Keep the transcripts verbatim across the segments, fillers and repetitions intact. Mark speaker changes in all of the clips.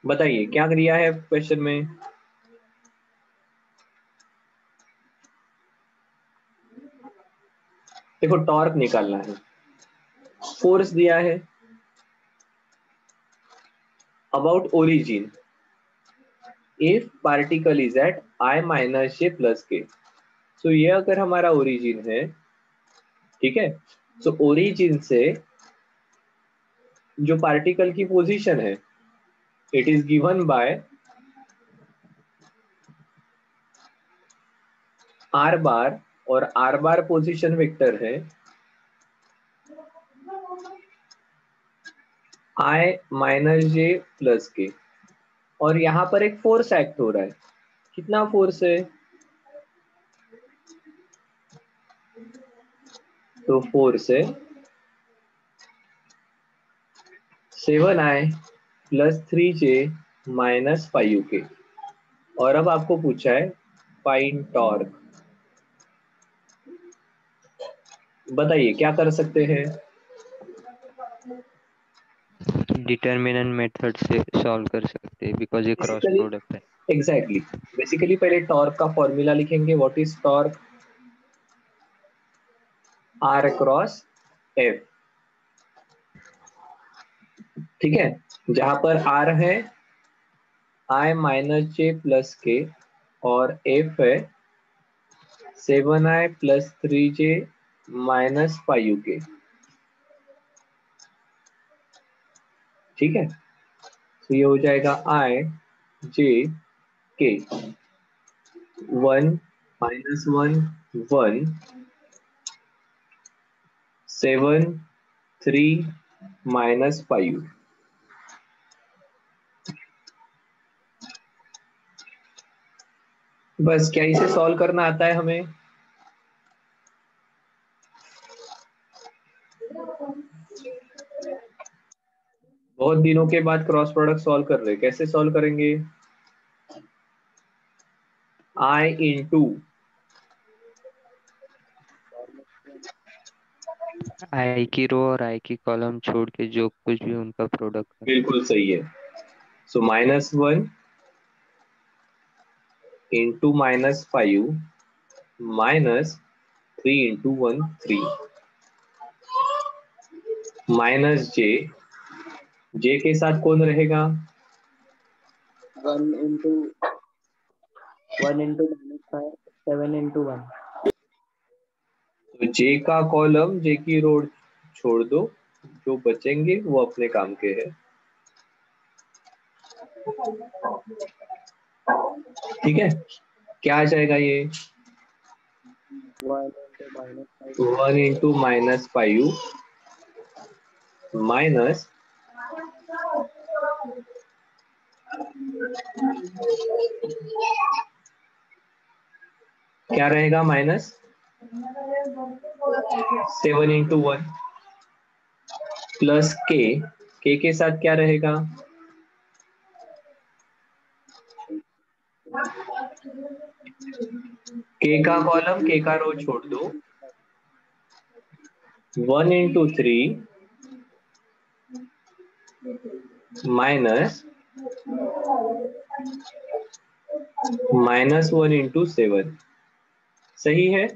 Speaker 1: बताइए क्या दिया है क्वेश्चन में। देखो टॉर्क निकालना है, फोर्स दिया है about origin if particle is at I minus J plus K. So ये अगर हमारा ओरिजिन है, ठीक है, सो ओरिजिन से जो पार्टिकल की पोजीशन है it is given by R bar, और आर बार पोजीशन वेक्टर है आई माइनस जे प्लस के, और यहां पर एक फोर्स एक्ट हो रहा है। कितना फोर्स है, तो फोर्स है seven I plus three J minus five K. और अब आपको पूछा है फाइंड टॉर्क। बताइए क्या कर सकते हैं।
Speaker 2: डिटर्मिनेंट मेथड से सॉल्व कर सकते हैं बिकॉज ये क्रॉस
Speaker 1: बेसिकली
Speaker 2: प्रोडक्ट है।
Speaker 1: एग्जैक्टली बेसिकली पहले टॉर्क का फॉर्मूला लिखेंगे, what is torque, R cross F. ठीक है, जहां पर आर है आई माइनस जे प्लस के और एफ है seven I plus three J minus five K. ठीक है, तो ये हो जाएगा I J K one minus one one seven three minus five. बस क्या इसे सॉल्व करना आता है हमें। बहुत दिनों के बाद क्रॉस प्रोडक्ट सॉल्व कर रहे हैं, कैसे सॉल्व करेंगे। आई इंटू
Speaker 2: आई की रो और आई की कॉलम छोड़ के जो कुछ भी उनका प्रोडक्ट है।
Speaker 1: बिल्कुल सही है। So minus one into minus five minus three into one three minus J, J के साथ कौन रहेगा,
Speaker 3: one into one into minus five seven into one.
Speaker 1: तो जे का कॉलम जे की रो छोड़ दो, जो बचेंगे वो अपने काम के हैं। ठीक है, क्या आ जाएगा ये,
Speaker 3: one into minus five
Speaker 1: one into minus five minus क्या रहेगा, minus seven into one plus K, K के साथ क्या रहेगा, के का कॉलम के का रो छोड़ दो, one into three minus minus one into seven. सही है।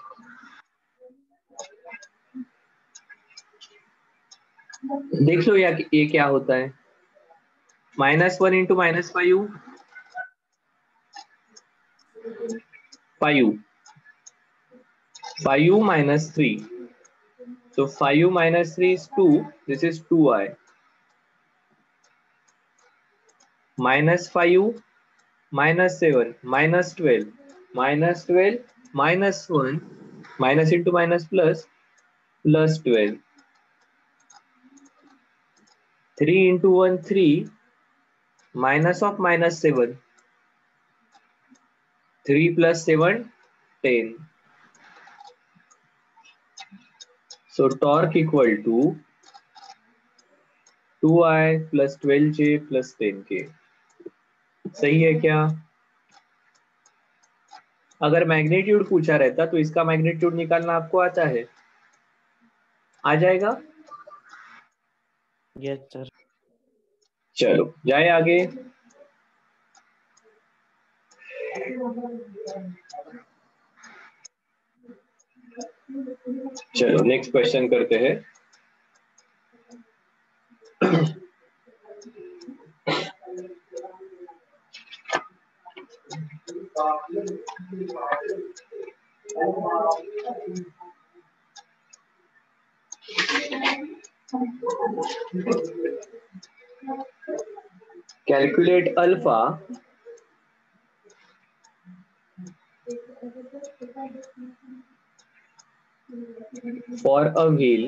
Speaker 1: देख लो या ये क्या होता है, minus one into minus five five five minus three, so five minus three is two, this is two i minus five minus seven minus twelve minus twelve minus one minus into minus plus plus twelve three into one three minus of minus seven three plus seven ten, so torque equal to two i plus twelve j plus ten k। सही है क्या। अगर magnitude पूछा रहता तो इसका magnitude निकालना आपको आता है, आ जाएगा।
Speaker 3: Yes sir.
Speaker 1: चलो जाए आगे। चलो नेक्स्ट क्वेश्चन करते हैं। Calculate alpha for a wheel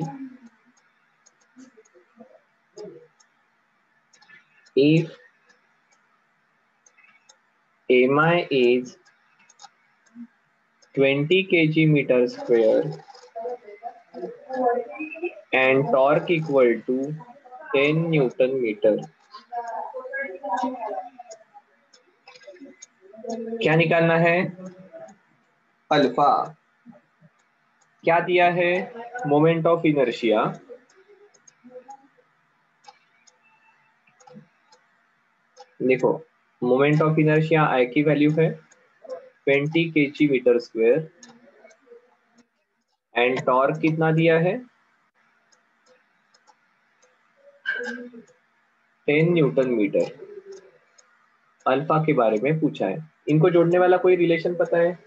Speaker 1: if mi is twenty kilograms meter square and torque equal to ten newton meter। क्या निकालना है? अल्फा। क्या दिया है? Moment of inertia. देखो मोमेंट ऑफ इनर्शिया आई की वैल्यू है twenty KG metre square and torque कितना दिया है? Ten Newton metre. अल्फा के बारे में पूछा है। इनको जोड़ने वाला कोई रिलेशन पता है?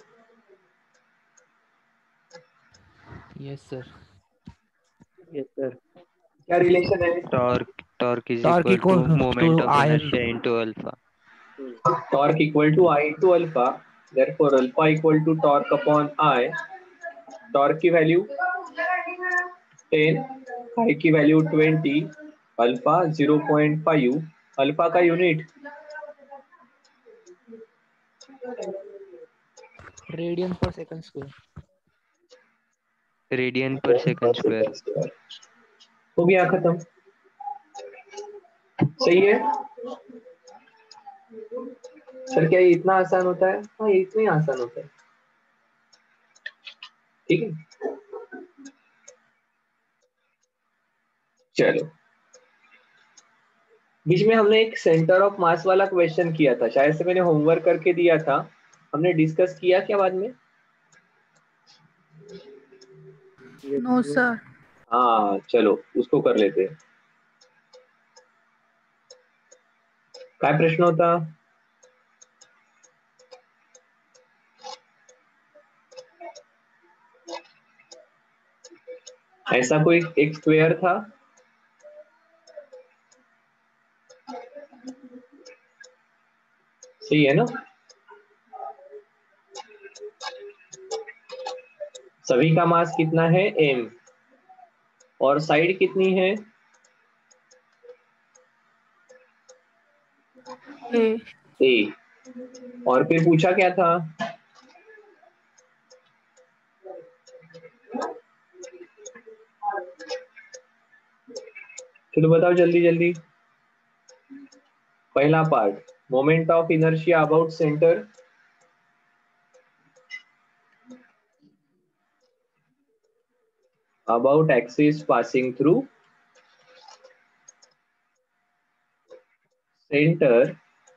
Speaker 2: Yes sir.
Speaker 3: Yes sir.
Speaker 1: क्या रिलेशन है?
Speaker 2: Torque torque is
Speaker 4: Torque
Speaker 2: equal to
Speaker 4: equal
Speaker 2: moment
Speaker 4: to
Speaker 2: of
Speaker 4: I
Speaker 2: inertia into alpha.
Speaker 1: Torque equal to I into alpha, therefore alpha equal to torque upon I. Torque की value ten, I की value twenty, alpha zero point five. Alpha का unit
Speaker 4: radian per second square.
Speaker 2: Radian per second square.
Speaker 1: हो गया खत्म। सही है sir? क्या ये इतना आसान होता है? हाँ ये इतना ही आसान होता है। ठीक है चलो। बीच में हमने एक सेंटर ऑफ मास वाला क्वेश्चन किया था, शायद से मैंने होमवर्क करके दिया था। हमने डिस्कस किया क्या बाद में?
Speaker 5: No sir.
Speaker 1: हाँ चलो उसको कर लेते हैं। क्या प्रश्न होता? ऐसा कोई एक स्क्वायर था, सही है ना? सभी का मास कितना है? m। और साइड कितनी है?
Speaker 5: ए
Speaker 1: a। और फिर पूछा क्या था? चलो बताओ जल्दी जल्दी। पहला part moment of inertia about centre, about axis passing through center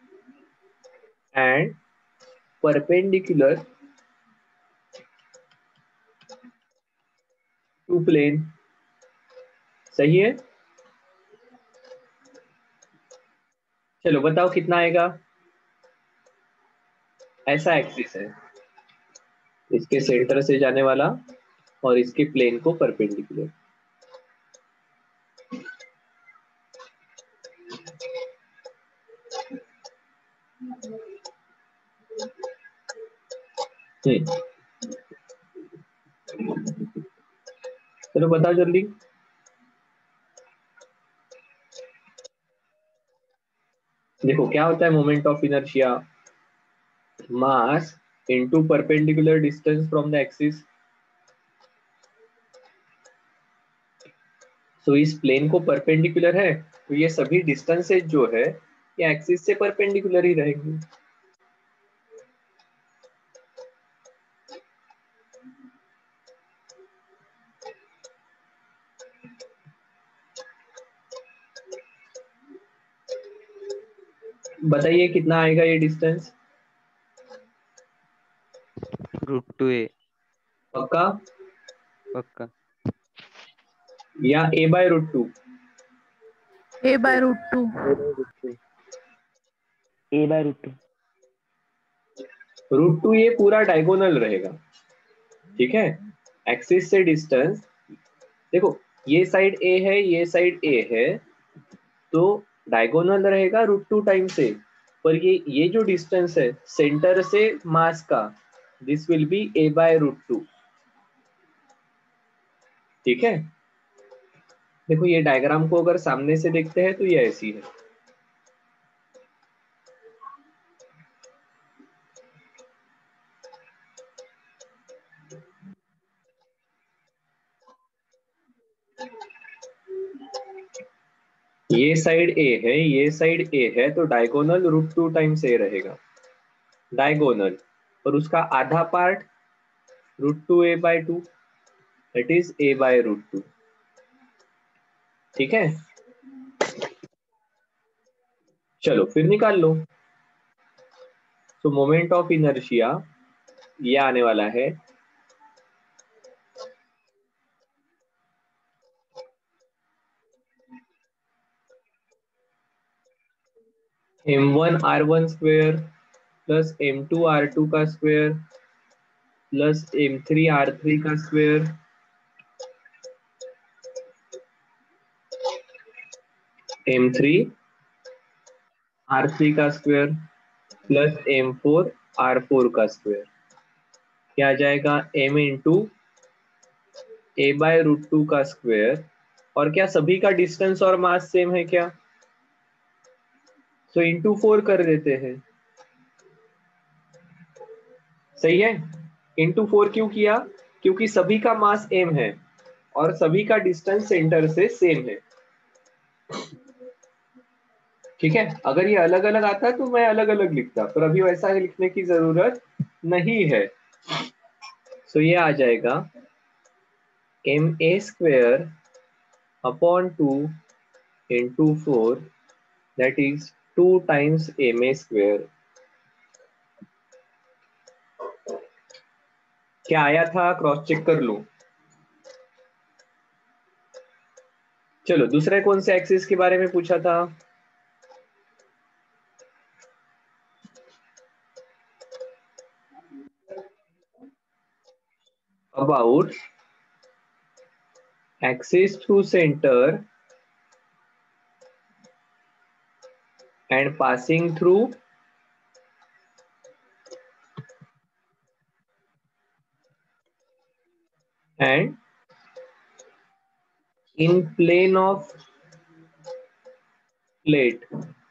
Speaker 1: and perpendicular to plane। सही है? चलो बताओ कितना आएगा? ऐसा एक्सिस है, इसके सेंटर से जाने वाला और इसके प्लेन को परपेंडिकुलर। हम्म चलो बताओ जल्दी। देखो क्या होता है moment of inertia? Mass into perpendicular distance from the axis. तो इस प्लेन को परपेंडिकुलर है तो ये सभी डिस्टेंसेज जो है ये एक्सिस से परपेंडिकुलर ही रहेंगी। बताइए कितना आएगा ये डिस्टेंस?
Speaker 2: रूट टू ए।
Speaker 1: पक्का?
Speaker 2: पक्का।
Speaker 1: या A by root two?
Speaker 5: A by root two.
Speaker 3: A by root two.
Speaker 1: Root two ये पूरा डायगोनल रहेगा, ठीक है। एक्सिस से डिस्टेंस देखो, ये साइड ए है, ये साइड ए है, तो डायगोनल रहेगा रूट टू टाइम से। पर ये ये जो डिस्टेंस है सेंटर से मास का, this will be A by root two, ठीक है। देखो ये डायग्राम को अगर सामने से देखते हैं तो ये ऐसी है। ये साइड ए है, ये साइड ए है, तो diagonal root two times A रहेगा, डायगोनल। और उसका आधा part root two A by two, that is A by root two, ठीक है। चलो फिर निकाल लो। तो मोमेंट ऑफ इनर्शिया ये आने वाला है M one R one square plus M two R two का square plus M three R three का square M three R three का square plus M four R four का स्क्वेयर। क्या आ जाएगा? m into A by root two का square. और क्या सभी का डिस्टेंस और मास सेम है क्या? तो इंटू फोर कर देते हैं, सही है। इंटू फोर क्यों किया? क्योंकि सभी का मास m है और सभी का डिस्टेंस सेंटर से सेम है, ठीक है। अगर ये अलग अलग आता है तो मैं अलग अलग लिखता, पर अभी वैसा ही लिखने की जरूरत नहीं है। सो ये आ जाएगा M A square upon two into four, that is two times M A square. क्या आया था? क्रॉस चेक कर लो। चलो दूसरे कौन से एक्सिस के बारे में पूछा था? About axis through centre and passing through and in plane of plate,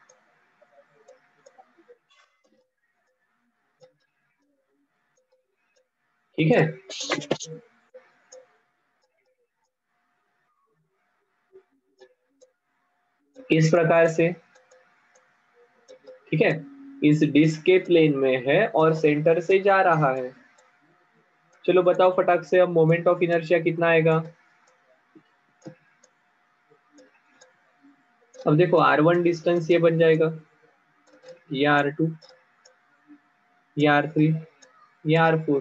Speaker 1: ठीक है। इस प्रकार से, ठीक है, इस डिस्क के प्लेन में है और सेंटर से जा रहा है। चलो बताओ फटाक से, अब मोमेंट ऑफ इनर्शिया कितना आएगा? अब देखो आर वन डिस्टेंस ये बन जाएगा, ये आर टू, ये आर थ्री, ये R four.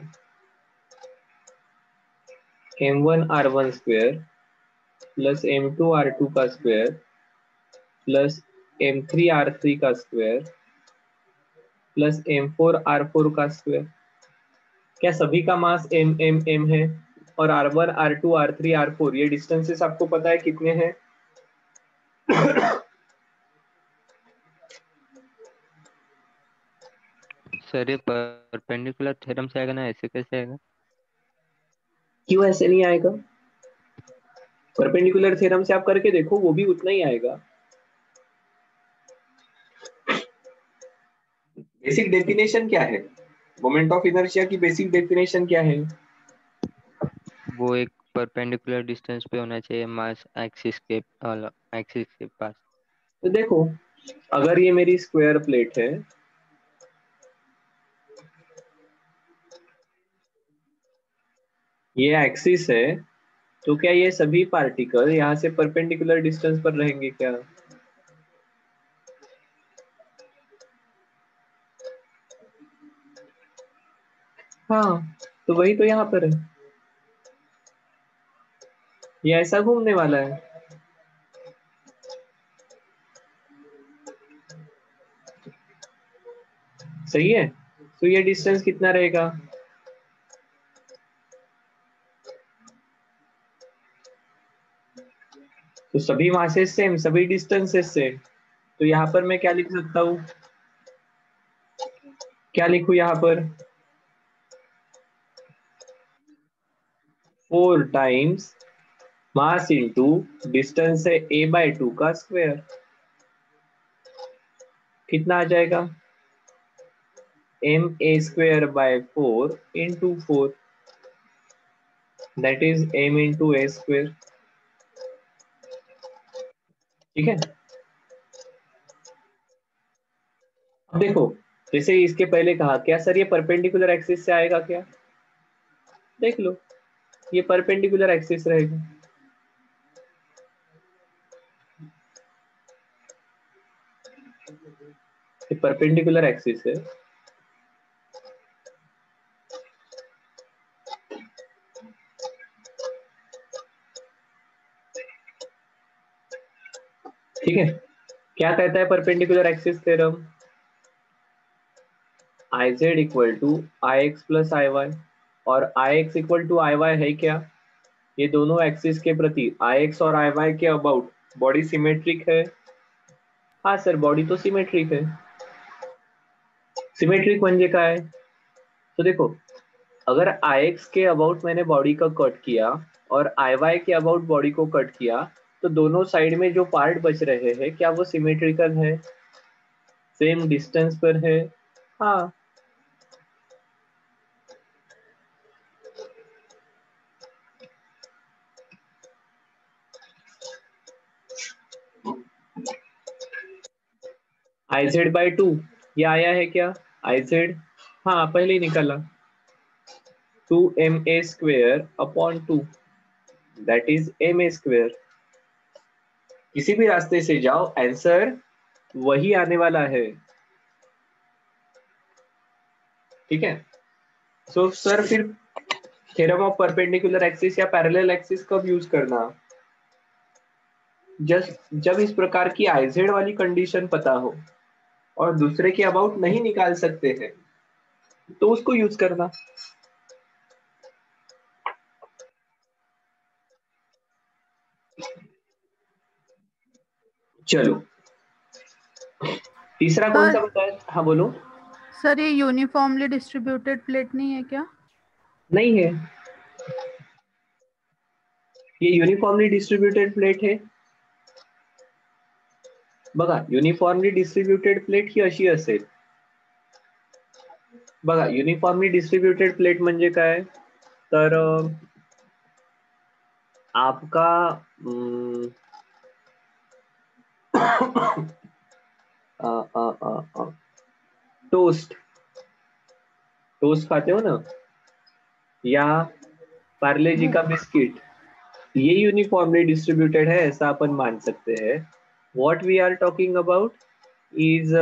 Speaker 1: M one R one square plus M two R two का square plus M three R three का square plus M four R four का square. क्या सभी का मास m m m है? और R one R two R three R four ये distances आपको पता है कितने हैं?
Speaker 2: सर ये परपेंडिकुलर थ्योरम से आएगा ना, ऐसे कैसे आएगा?
Speaker 1: क्यों ऐसे नहीं आएगा? परपेंडिकुलर थ्योरम से आप करके देखो, वो भी उतना ही आएगा। बेसिक डेफिनेशन क्या है? मोमेंट ऑफ इनर्शिया की बेसिक डेफिनेशन क्या है?
Speaker 2: वो एक परपेंडिकुलर डिस्टेंस पे होना चाहिए मास एक्सिस के एक्सिस के पास।
Speaker 1: तो देखो अगर ये मेरी स्क्वायर प्लेट है, ये एक्सिस है, तो क्या ये सभी पार्टिकल यहाँ से परपेंडिकुलर डिस्टेंस पर रहेंगे क्या? हाँ, तो वही तो यहाँ पर है, ये ऐसा घूमने वाला है। सही है, तो ये डिस्टेंस कितना रहेगा? तो सभी मासेस सेम, सभी डिस्टेंसेस सेम, तो यहाँ पर मैं क्या लिख सकता हूँ? क्या लिखूं यहाँ पर? Four times mass into distance है ए बाय टू का स्क्वायर, कितना आ जाएगा? M A square by four into four, that is M into A square. ठीक है, अब देखो, जैसे इसके पहले कहा क्या सर ये परपेंडिकुलर एक्सिस से आएगा क्या? देख लो, ये परपेंडिकुलर एक्सिस रहेगा, ये परपेंडिकुलर एक्सिस है। ठीक है, क्या कहता है perpendicular axis theorem? I Z equal to I X plus I Y, और I X equal to I Y है क्या? ये दोनों एक्सिस के प्रति आई एक्स और आई वाई के अबाउट बॉडी सिमेट्रिक है। हाँ सर, बॉडी तो सिमेट्रिक है। सिमेट्रिक म्हणजे काय? तो देखो, अगर आई एक्स के अबाउट मैंने बॉडी का कट किया और आई वाई के अबाउट बॉडी को कट किया, तो दोनों साइड में जो पार्ट बच रहे हैं क्या वो सिमेट्रिकल है, सेम डिस्टेंस पर है? हाँ, आई जेड बाई टू ये आया है क्या? आई जेड, हाँ पहले ही निकाला, two M A square upon two, that is M A square. किसी भी रास्ते से जाओ आंसर वही आने वाला है। ठीक है, सो so, सर फिर थ्योरम ऑफ परपेंडिकुलर एक्सिस या पैरेलल एक्सिस कब यूज करना? जस्ट जब इस प्रकार की आईजेड वाली कंडीशन पता हो और दूसरे के अबाउट नहीं निकाल सकते हैं तो उसको यूज करना। चलो, तीसरा कौन सा बताया? हाँ बोलो।
Speaker 5: सर ये यूनिफॉर्मली डिस्ट्रीब्यूटेड प्लेट नहीं है क्या?
Speaker 1: नहीं है, ये यूनिफॉर्मली डिस्ट्रीब्यूटेड प्लेट है। बघा, युनिफॉर्मली डिस्ट्रीब्युटेड प्लेट ही अशी असेल, बघा युनिफॉर्मली डिस्ट्रीब्युटेड प्लेट म्हणजे काय? तर आपका टोस्ट टोस्ट खाते हो ना, या पार्ले जी का बिस्किट, ये यूनिफॉर्मली डिस्ट्रीब्यूटेड है ऐसा अपन मान सकते हैं। What we are talking about is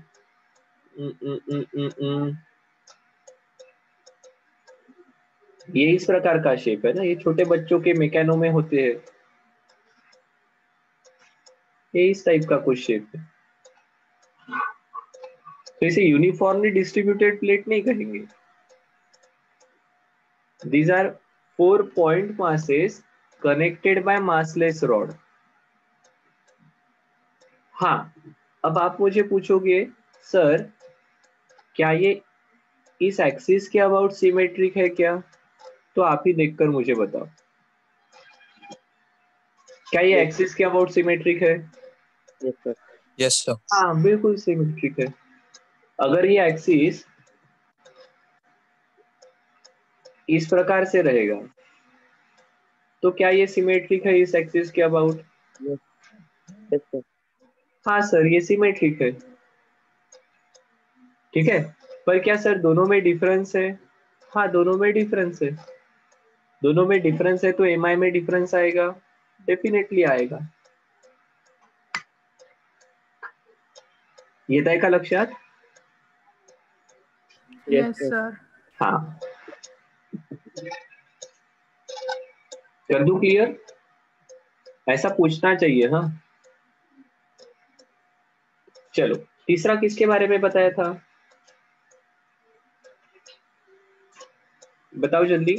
Speaker 1: ये इस प्रकार का शेप है ना, ये छोटे बच्चों के मैकेनो में होते हैं, ये इस टाइप का कुछ शेप है, तो इसे यूनिफॉर्मली डिस्ट्रीब्यूटेड प्लेट नहीं कहेंगे। These are four point masses connected by massless rod। हाँ, अब आप मुझे पूछोगे सर क्या ये इस एक्सिस के अबाउट सिमेट्रिक है क्या? तो आप ही देखकर मुझे बताओ, क्या ये एक्सिस के अबाउट सिमेट्रिक है?
Speaker 3: Yes sir.
Speaker 6: Yes sir.
Speaker 1: हाँ बिल्कुल सिमेट्रिक है। अगर ये एक्सिस इस प्रकार से रहेगा तो क्या ये सिमेट्रिक है इस एक्सिस के अबाउट?
Speaker 3: Yes sir.
Speaker 1: हाँ सर, ये सिमेट्रिक है। ठीक है, पर क्या सर दोनों में डिफरेंस है? हाँ दोनों में डिफरेंस है, दोनों में डिफरेंस है तो एम आई में डिफरेंस आएगा, डेफिनेटली आएगा। येत आहे का लक्षात?
Speaker 5: Yes sir.
Speaker 1: हाँ, चंदू क्लियर? ऐसा पूछना चाहिए। हाँ चलो, तीसरा किसके बारे में बताया था, बताओ जल्दी।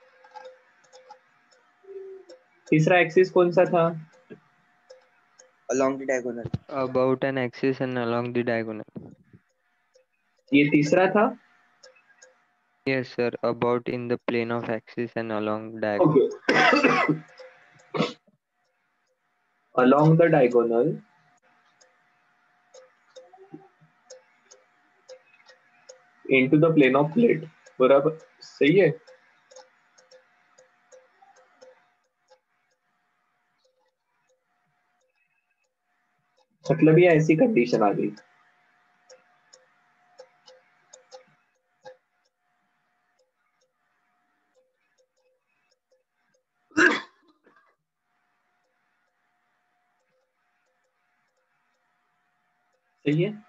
Speaker 1: तीसरा एक्सिस कौन सा था?
Speaker 3: along the diagonal.
Speaker 2: About an axis and along the diagonal.
Speaker 1: ये तीसरा था।
Speaker 2: Yes, sir. About in the plane of axis and along diagonal.
Speaker 1: Okay along the diagonal into the plane of plate, बराबर सही है। मतलब ये ऐसी कंडीशन आ गई। सही है।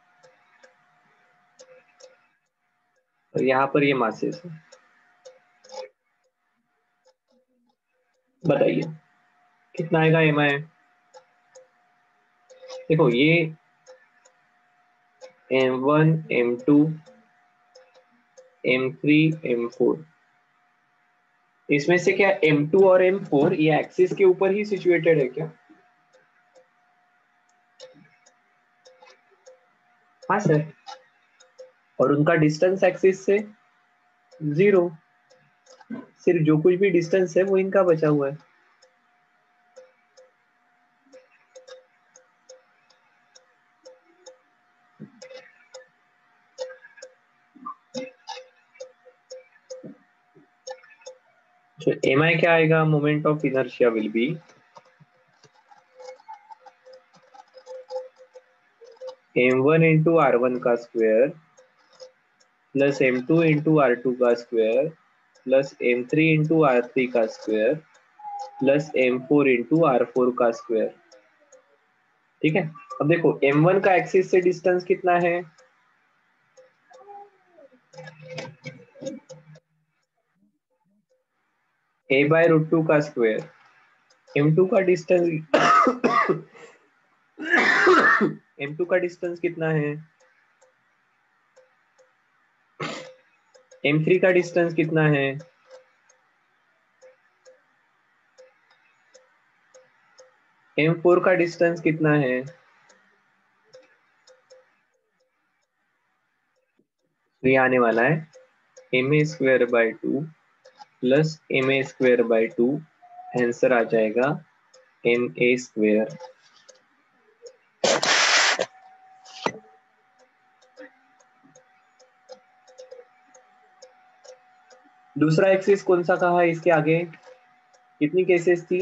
Speaker 1: और यहाँ पर ये मासेस है। बताइए कितना आएगा एम आई? देखो ये M one, M two, M three, M four, इसमें से क्या एम टू और एम फोर ये एक्सिस के ऊपर ही सिचुएटेड है क्या? हाँ सर। और उनका डिस्टेंस एक्सिस से जीरो, सिर्फ जो कुछ भी डिस्टेंस है वो इनका बचा हुआ है। तो एम आई क्या आएगा? Moment of inertia will be M one into R one का square plus M two into R two का square plus M three into R three का square plus M four into R four का square. ठीक है। अब देखो M one का axis से डिस्टेंस कितना है? ए बाय रूट टू का स्क्वायर। एम टू का डिस्टेंस एम टू का डिस्टेंस कितना है? एम थ्री का डिस्टेंस कितना है? एम फोर का डिस्टेंस कितना है? तो ये आने वाला है M A square by two plus M A square by two, answer आ जाएगा एम ए स्क्वायर। दूसरा एक्सिस कौन सा कहा है? इसके आगे कितनी केसेस थी?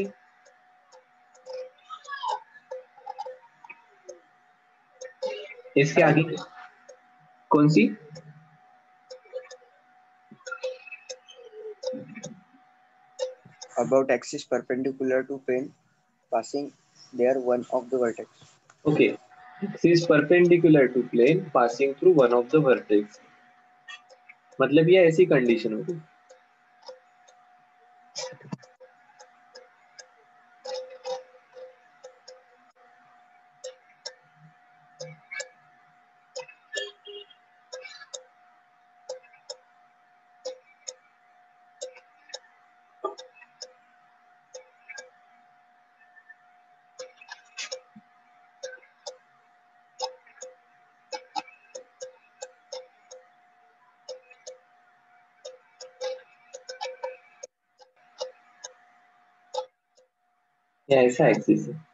Speaker 1: इसके आगे कौन सी?
Speaker 3: About axis perpendicular to plane passing there one of the vertex.
Speaker 1: Okay, axis perpendicular to plane passing through one of the vertex, मतलब ये ऐसी कंडीशन होगी। ये ऐसा एक्सिस है।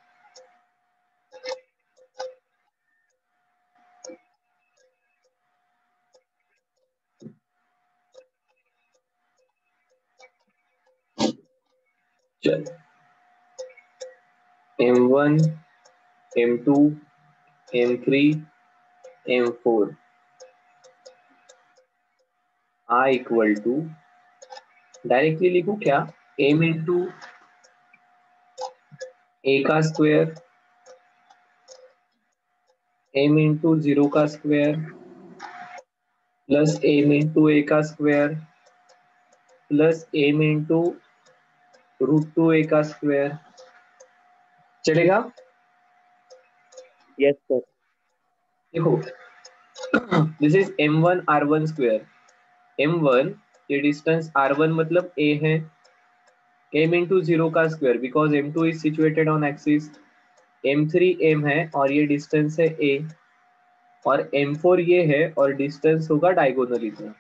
Speaker 1: चल M one, M two, M three, M four are equal to, directly लिखूं क्या? एम इंटू ए का स्क्वायर, एम इंटू जीरो का square plus M into a का square plus M into root two a का square चलेगा।
Speaker 3: Yes sir.
Speaker 1: देखो this is M one R one square. M one ये distance R one मतलब a है, m into zero का square because M two is situated on axis, M three m है और ये डिस्टेंस है a, और एम फोर ये है और डिस्टेंस होगा डायगोनल इतना।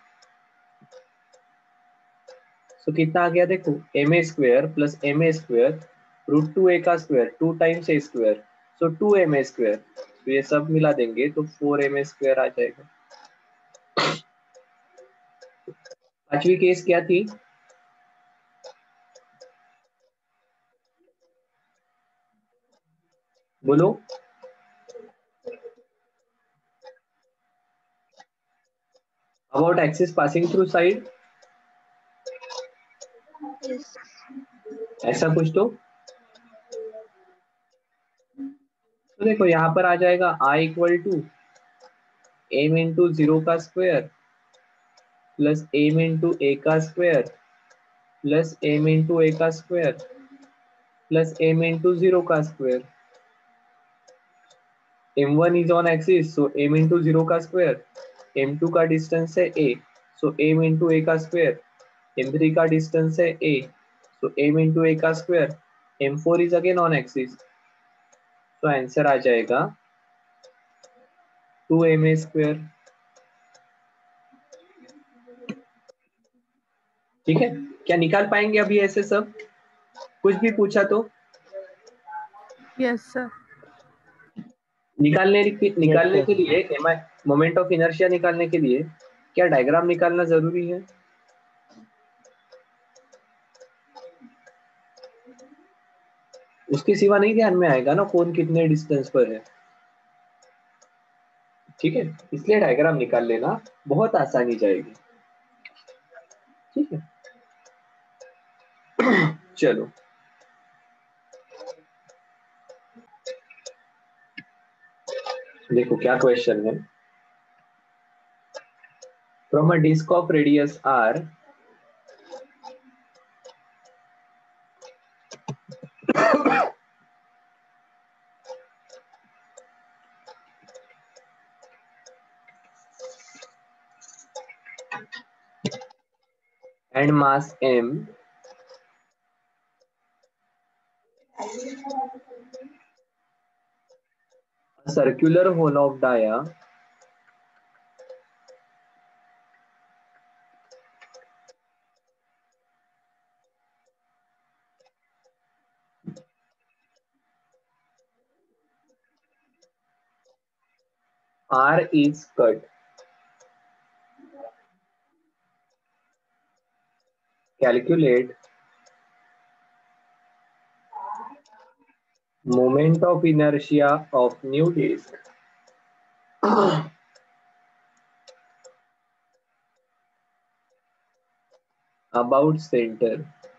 Speaker 1: सो so, कितना आ गया देखो, M A square plus M A square root two a का square two times a square, so two M A square. तो ये सब मिला देंगे तो फोर एम ए स्क्वायर आ जाएगा। पांचवी केस क्या थी? बोलो। About axis passing through side,
Speaker 6: Yes.
Speaker 1: ऐसा कुछ तो, तो देखो यहाँ पर आ जाएगा i equal to M into zero का square plus M into a का square plus M into a का square plus M into zero का square. M one is on axis so m into zero का square, M two का distance है a so m into a का square, M three का distance है a so m into a का square, M four is again on axis, तो answer आ जाएगा टू एम ए स्क्वायर। ठीक है, क्या निकाल पाएंगे अभी ऐसे सब? कुछ भी पूछा तो
Speaker 5: यस सर।
Speaker 1: निकालने निकालने
Speaker 3: sir.
Speaker 1: के लिए मोमेंट ऑफ इनर्शिया निकालने के लिए क्या डायग्राम निकालना जरूरी है? उसके सिवा नहीं ध्यान में आएगा ना कौन कितने डिस्टेंस पर है। ठीक है, इसलिए डायग्राम निकाल लेना, बहुत आसानी जाएगी। ठीक है चलो देखो क्या क्वेश्चन है। From a disc of radius R and mass m, a circular hole of dia r is cut. Calculate moment of inertia of new disk about center।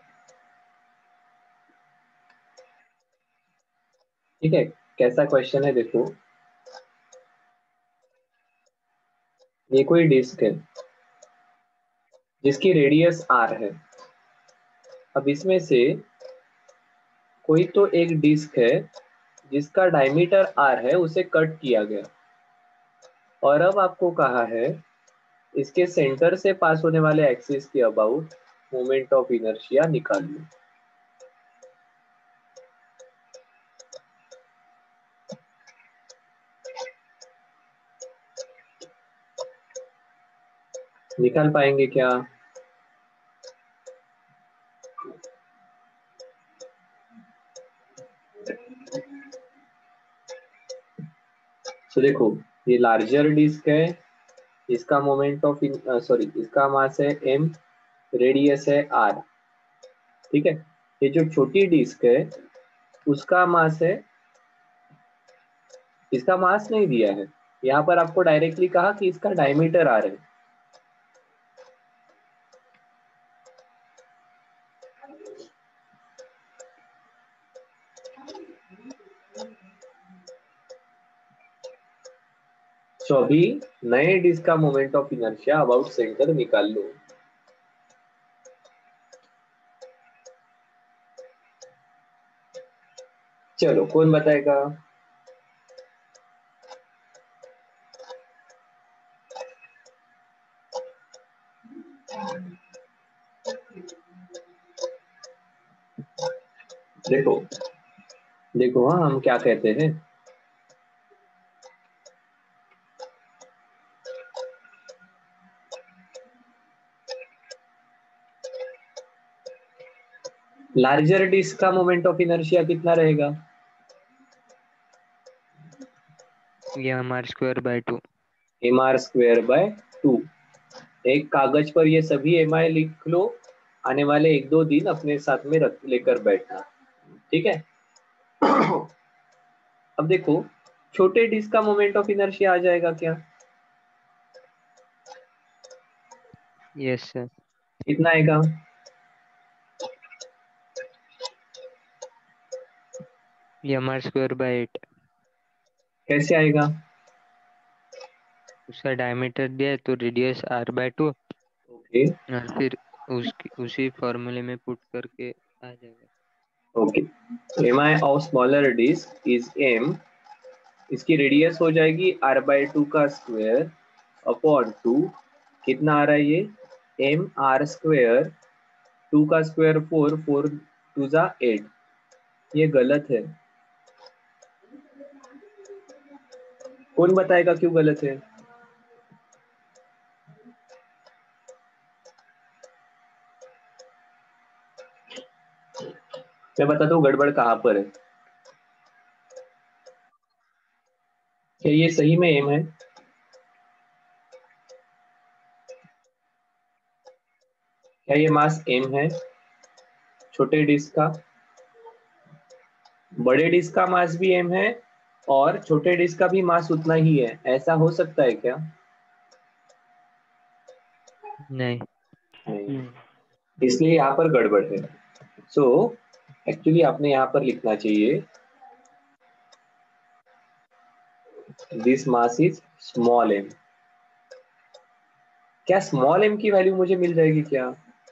Speaker 1: ठीक है, कैसा क्वेश्चन है देखो, ये कोई डिस्क है जिसकी रेडियस r है। अब इसमें से कोई तो एक डिस्क है जिसका डायमीटर r है, उसे कट किया गया, और अब आपको कहा है इसके सेंटर से पास होने वाले एक्सिस के अबाउट मोमेंट ऑफ इनर्शिया निकाल लो। निकाल पाएंगे क्या? तो देखो ये लार्जर डिस्क है, इसका मोमेंट ऑफ सॉरी इसका मास है m, रेडियस है r। ठीक है, ये जो छोटी डिस्क है उसका मास है, इसका मास नहीं दिया है, यहाँ पर आपको डायरेक्टली कहा कि इसका डायमीटर r है। तो अभी नए डिस्क का moment of inertia about centre निकाल लो। चलो कौन बताएगा? देखो देखो, हाँ हम क्या कहते हैं, लार्जर डिस्क का मोमेंट ऑफ इनर्शिया कितना रहेगा?
Speaker 2: M R square by two.
Speaker 1: M R square by two. एक कागज पर ये सभी एम आई लिख लो, आने वाले एक दो दिन अपने साथ में रख लेकर बैठना, ठीक है? अब देखो, छोटे डिस्क का मोमेंट ऑफ इनर्शिया आ जाएगा क्या?
Speaker 2: Yes sir.
Speaker 1: कितना आएगा?
Speaker 2: M R square by eight.
Speaker 1: कैसे आएगा?
Speaker 2: उसका डायमीटर दिया है तो radius R by two,
Speaker 1: okay
Speaker 2: और फिर उसकी उसी फॉर्मूले में पुट करके आ जाएगा।
Speaker 1: Okay, M I of smaller disc is M, इसकी रेडियस हो जाएगी आर बाई टू का स्क्वायर अपॉन टू, कितना आ रहा है ये? एम आर स्क्वायर, टू का स्क्वायर फोर, फोर टू जा एट। ये गलत है, कौन बताएगा क्यों गलत है? मैं बताता हूँ गड़बड़ कहाँ पर है। क्या ये सही में एम है? क्या ये मास एम है छोटे डिस्क का? बड़े डिस्क का मास भी एम है और छोटे डिस्क का भी मास उतना ही है, ऐसा हो सकता है क्या?
Speaker 2: नहीं।
Speaker 1: नहीं, इसलिए यहाँ पर गड़बड़ है। सो एक्चुअली आपने यहाँ पर लिखना चाहिए this mass is small M. क्या स्मॉल एम की वैल्यू मुझे मिल जाएगी क्या?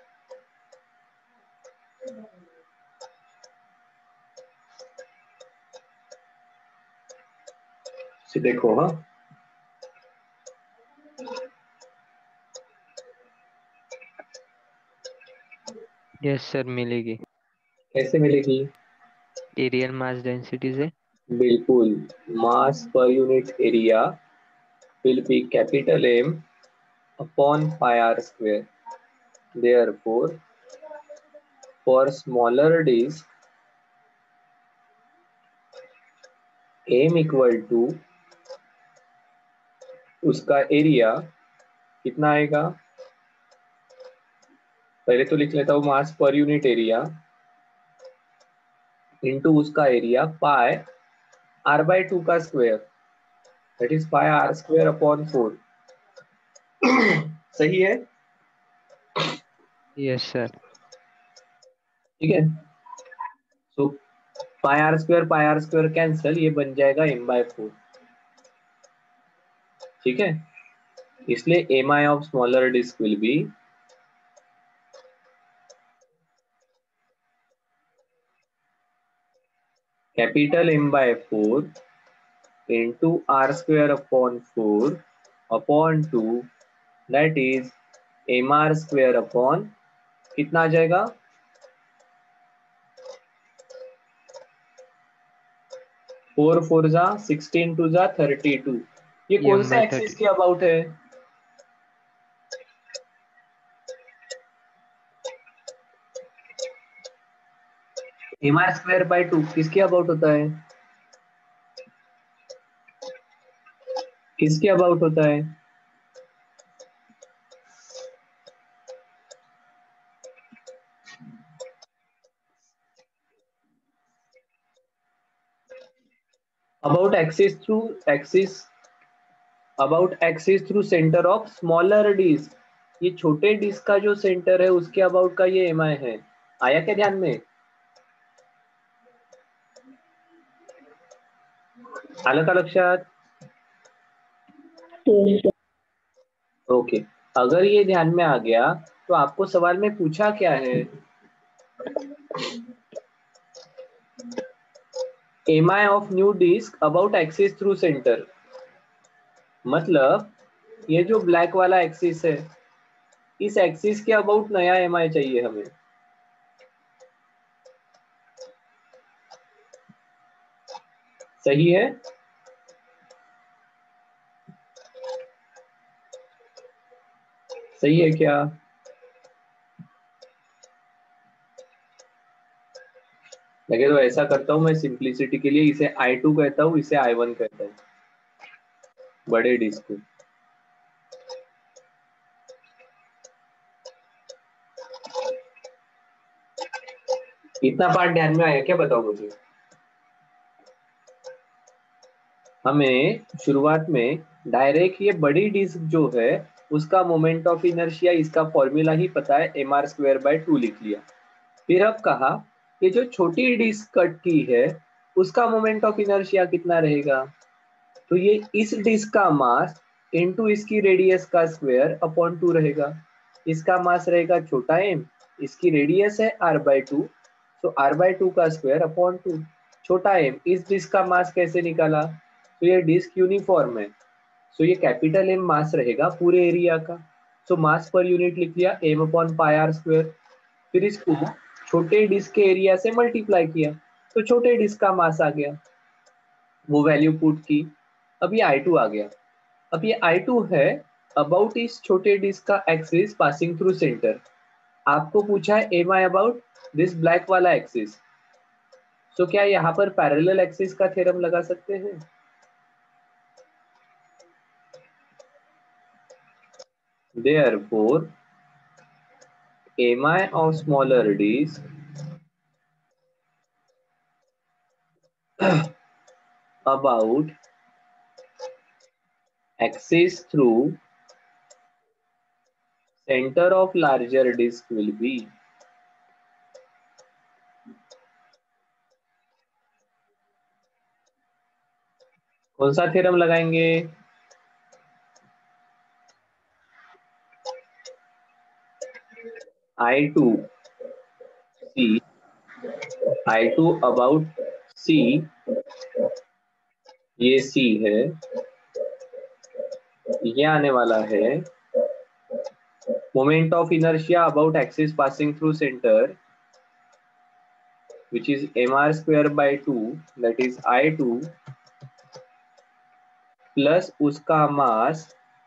Speaker 1: से देखो, हाँ
Speaker 2: यस सर, मिलेगी।
Speaker 1: कैसे मिलेगी?
Speaker 2: एरियल मास डेंसिटी से।
Speaker 1: बिल्कुल, मास पर unit area will be capital M upon pi r square. Therefore, for smaller disk, M equal to उसका एरिया कितना आएगा? पहले तो लिख लेता हूँ मास पर यूनिट एरिया इंटू उसका area pi R by two का square, that is pi R square upon four. सही है?
Speaker 2: Yes sir.
Speaker 1: ठीक है, so pi R square pi R square cancel, ये बन जाएगा एम बाय फोर। ठीक है, इसलिए M I of smaller disc will be capital M by four into R square upon four upon two, that is M R square upon कितना आ जाएगा? Four four जा सिक्सटीन, टू जा thirty two. ये कौन
Speaker 2: एम
Speaker 1: से
Speaker 2: by
Speaker 1: axis
Speaker 2: thirty.
Speaker 1: के about है? M R square by two किसके अबाउट होता है? किसके अबाउट होता है? About axis through axis about axis through centre of smaller disc. ये छोटे डिस्क का जो सेंटर है उसके अबाउट का ये एम आई है। आया क्या ध्यान में? आलं का लक्षात? ओके, अगर ये ध्यान में आ गया तो आपको सवाल में पूछा क्या है? MI of new disc about axis through centre, मतलब ये जो ब्लैक वाला एक्सिस है, इस एक्सिस के अबाउट नया एमआई चाहिए हमें। सही है? सही है क्या? लगे तो ऐसा करता हूं मैं सिंप्लिसिटी के लिए, इसे आई टू कहता हूं, इसे आई वन कहता हूं, बड़े डिस्क को। इतना पार्ट ध्यान में आया क्या, बताओ मुझे। हमें शुरुआत में डायरेक्ट ये बड़ी डिस्क जो है उसका मोमेंट ऑफ इनर्शिया, इसका फॉर्मूला ही पता है, M R square by two लिख लिया। फिर अब कहा कि जो छोटी डिस्क कट की है उसका मोमेंट ऑफ इनर्शिया कितना रहेगा, तो ये इस डिस्क का मास इनटू इसकी रेडियस का स्क्वायर अपॉन टू रहेगा। इसका मास रहेगा छोटा एम, इसकी रेडियस है आर बाय टू, तो आर बाय टू का स्क्वायर अपॉन टू। छोटा एम, इस डिस्क का मास कैसे निकाला, तो ये डिस्क यूनिफॉर्म है, सो ये कैपिटल एम मास रहेगा पूरे एरिया का, सो मास पर यूनिट लिख लिया M upon pi R square. फिर इसको छोटे डिस्क के एरिया से मल्टीप्लाई किया तो छोटे डिस्क का मास आ गया, वो वैल्यू पुट की, अब ये आई टू आ गया। अब ये आई टू है अबाउट इस छोटे डिस्क का एक्सिस पासिंग थ्रू सेंटर। आपको पूछा है M I about this black वाला एक्सिस, सो क्या यहाँ पर पैरेलल एक्सिस का थ्योरम लगा सकते हैं? Therefore, mi of smaller disk about axis through center of larger disk will be, कौन सा थ्योरम लगाएंगे? I two C, I two about C, ये C है, ये आने वाला है moment of inertia about axis passing through centre which is mr square by two, that is I two plus उसका मास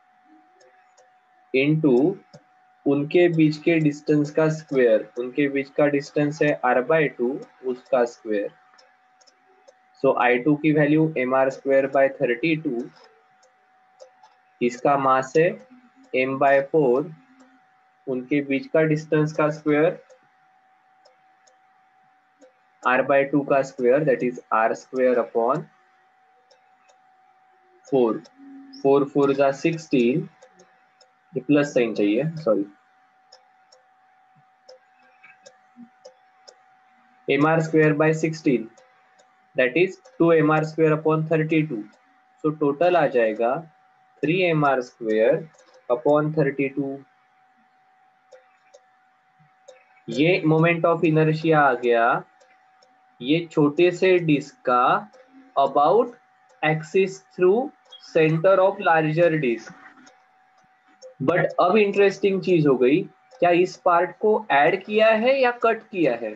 Speaker 1: इनटू उनके बीच के डिस्टेंस का स्क्वायर, उनके बीच का डिस्टेंस है r बाय टू, उसका स्क्वायर। सो आई टू की value M R square by thirty two, इसका मास है m बाय फोर, उनके बीच का डिस्टेंस का स्क्वायर r बाय टू का square, that is r square upon four, four four जा sixteen, ये प्लस साइन चाहिए, sorry, M R square by sixteen, that is two M R square upon thirty two, so total आ जाएगा three M R square upon thirty two. ये moment of inertia आ गया ये छोटे से डिस्क का about axis through centre of larger disc. But अब इंटरेस्टिंग चीज हो गई, क्या इस पार्ट को ऐड किया है या कट किया है?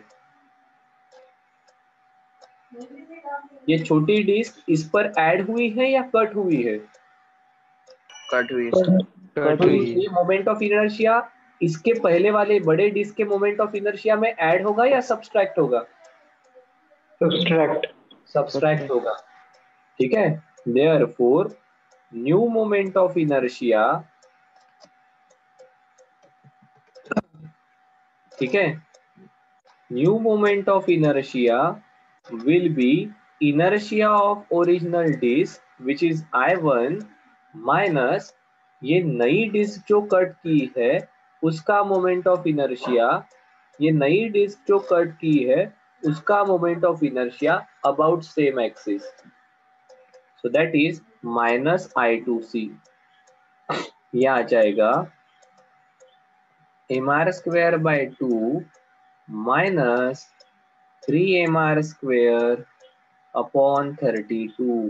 Speaker 1: ये छोटी डिस्क इस पर ऐड हुई है या कट हुई है?
Speaker 3: कट हुई
Speaker 2: कट
Speaker 1: तो
Speaker 2: हुई है।
Speaker 1: ये मोमेंट ऑफ इनर्शिया इसके पहले वाले बड़े डिस्क के मोमेंट ऑफ इनर्शिया में ऐड होगा या सब्सट्रैक्ट होगा?
Speaker 6: सब्सट्रैक्ट
Speaker 1: सब्सट्रैक्ट होगा, ठीक है। Therefore new moment of inertia, ठीक है, new moment of inertia will be inertia of original disk which is I one minus ये नई डिस्क जो कट की है उसका मोमेंट ऑफ इनर्शिया, ये नई डिस्क जो कट की है उसका moment of inertia about same axis, so that is minus I two C. ये आ जाएगा M R square by two minus three M R square upon thirty two.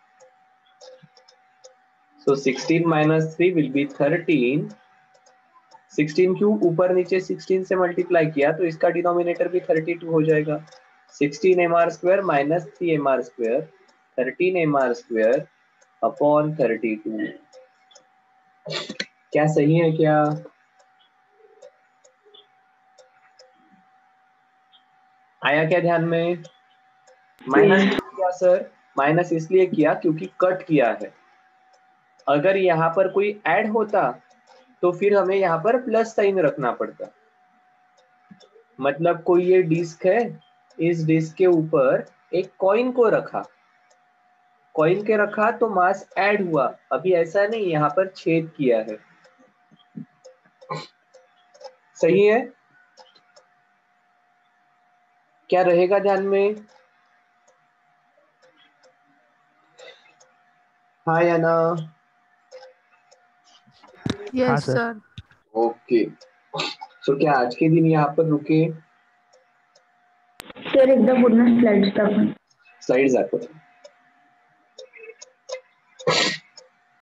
Speaker 1: So sixteen minus three will be thirteen. sixteen cube ऊपर नीचे sixteen से multiply किया तो इसका denominator भी thirty-two हो जाएगा. sixteen m r square minus three m r square, thirteen m r square upon thirty-two. क्या सही है क्या? आया क्या ध्यान में? माइनस किया सर, माइनस इसलिए किया क्योंकि कट किया है. अगर यहाँ पर कोई ऐड होता तो फिर हमें यहाँ पर प्लस साइन रखना पड़ता. मतलब कोई ये डिस्क है, इस डिस्क के ऊपर एक कॉइन को रखा, कॉइन के रखा तो मास ऐड हुआ. अभी ऐसा नहीं, यहाँ पर छेद किया है. सही है क्या? रहेगा ध्यान में? हाँ या ना?
Speaker 5: Yes
Speaker 4: sir.
Speaker 5: Sir.
Speaker 1: Okay. So क्या आज के दिन यहाँ पर रुके?
Speaker 7: सर एकदा पूर्ण स्लाइड्स दाखवा.
Speaker 1: स्लाइड्स दाखव.